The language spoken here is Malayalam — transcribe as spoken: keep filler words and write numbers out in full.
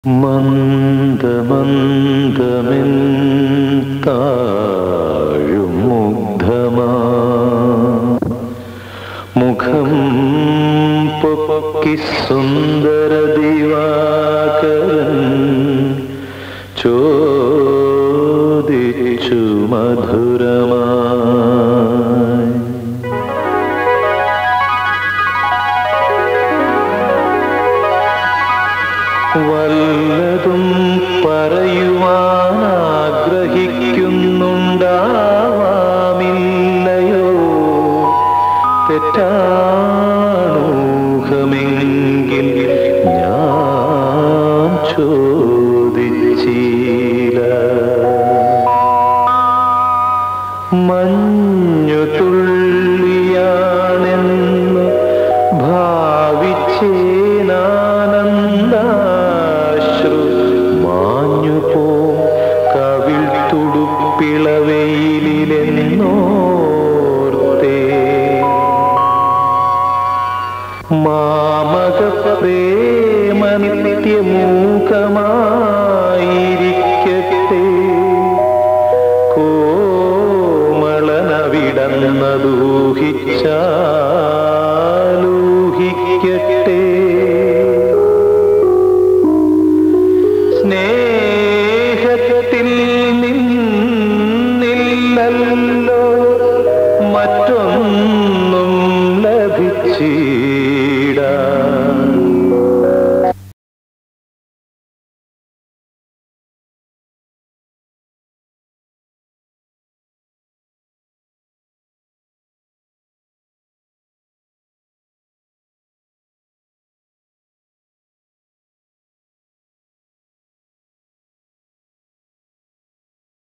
മന്ദമന്ദമെൻ താഴും മുഗ്ധമാ മുഖം പൊക്കി സുന്ദര ദിവാകരൻ ചോദിച്ചു മധുരമായി. വല്ലതും പറയുവാനാഗ്രഹിക്കുന്നുണ്ടാവാമില്ലയോ, തെറ്റാണൂഹമെങ്കിൽ ഞാൻ ചോദിച്ചില്ല. മഞ്ഞു തുള്ളിയാണെന്ന് ഭാവിച്ചേനാനന്ദാശ്രു മാഞ്ഞുപോ കവിൾ തുടുപ്പിളവെയിലെന്നോർത്തേ. മാമക പ്രേമ നിത്യമൂകമാ